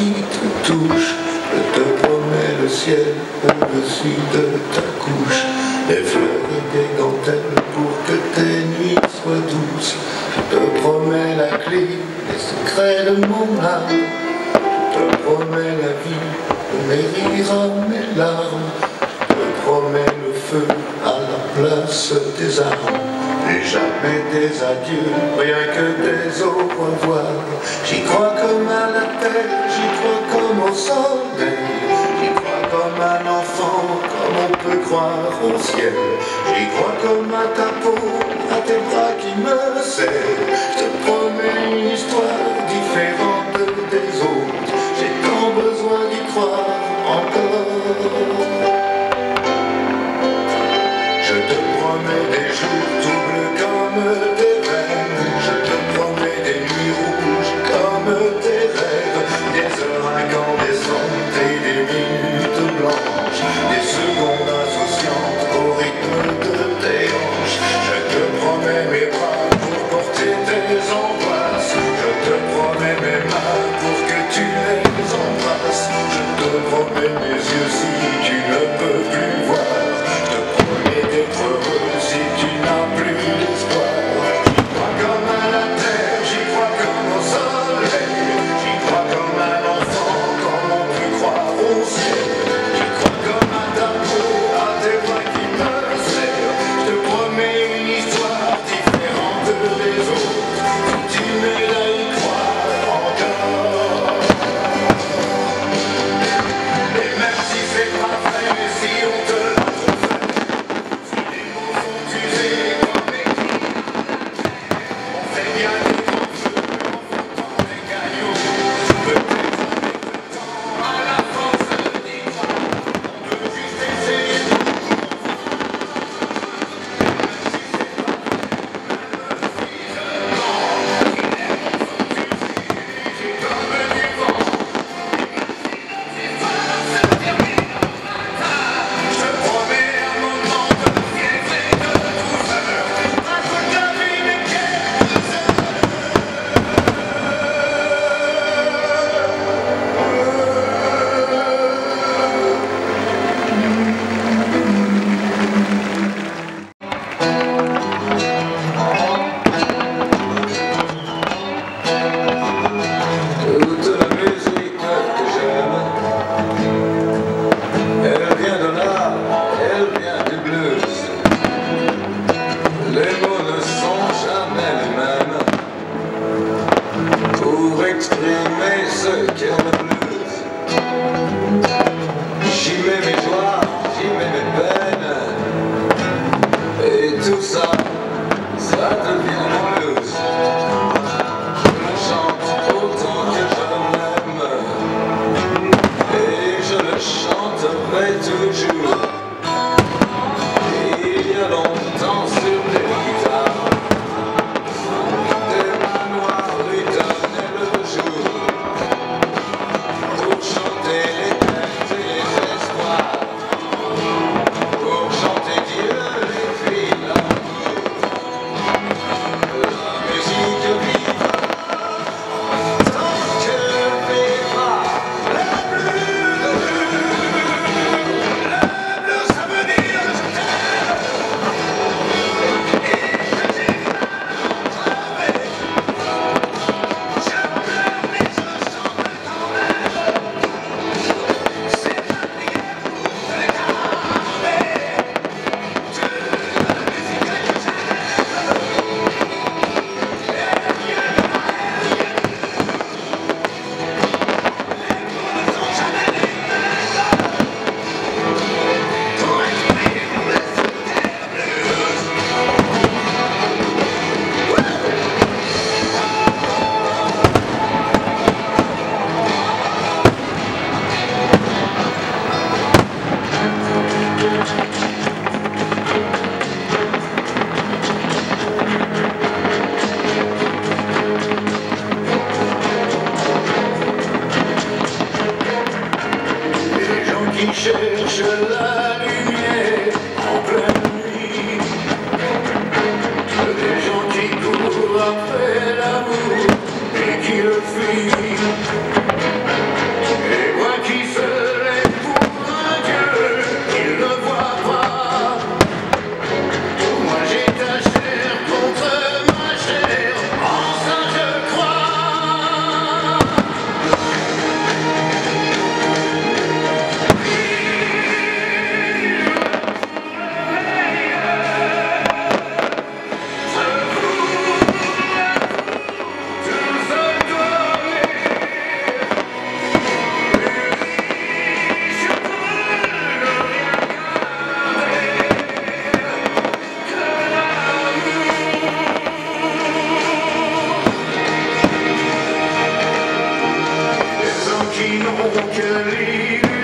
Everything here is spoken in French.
qui te touche. Je te promets le ciel au-dessus de ta couche, des fleurs et des dentelles pour que tes nuits soient douces. Je te promets la clé des secrets de mon âme. Je te promets la vie, mes rires, mes larmes. Je te promets le feu à la place des armes. Et jamais des adieux, rien que des au revoir. J'y crois comme à la terre, j'y crois comme au soleil. J'y crois comme un enfant, comme on peut croire au ciel. J'y crois comme à ta peau, à tes bras qui me serrent. Je te promets une histoire différente des autres. J'ai tant besoin d'y croire encore. Je te promets des jours tout bleus comme des veines. Je te promets des nuits rouges comme des rêves. Des heures incandescentes et des minutes blanches. Des secondes insouciantes au rythme de tes hanches. Je te promets mes bras pour porter tes angoisses. Je te promets mes mains pour que tu les embrasses. Je te promets mes yeux si tu ne peux plus voir. D'être heureux si tu n'as plus d'espoir. J'y crois comme à la terre, j'y crois comme au soleil. J'y crois comme un enfant, comme on peut croire au ciel. J'y crois comme à ta peau, à tes bras qui me serrent. Je te promets une histoire différente des autres. Continue à y croire encore. Et même si c'est pas vrai, mais si on te l'a trop fait. Exprimer ce qu'est le blues. J'y mets mes joies, j'y mets mes peines. Et tout ça, ça devient le blues. Je le chante autant que je l'aime. Et je le chanterai toujours. Il y a longtemps sur les guitares, des manoirs luttonnent le jour. Pour chanter les têtes et les espoirs, pour chanter Dieu, les filles, l'amour. La musique vivra tant que vivra le blues. Le blues, ça veut dire je t'aime. Et je t'ai entravé. Je pleure mais je chante quand même. C'est ma prière pour te garder. De la musique que j'aime. Les mots ne sont jamais les mêmes. Pour exprimer le blues. Les gens qui cherchent la lumière en pleine nuit, des gens qui courent après l'amour et qui le fuient. Sinon que l'illusion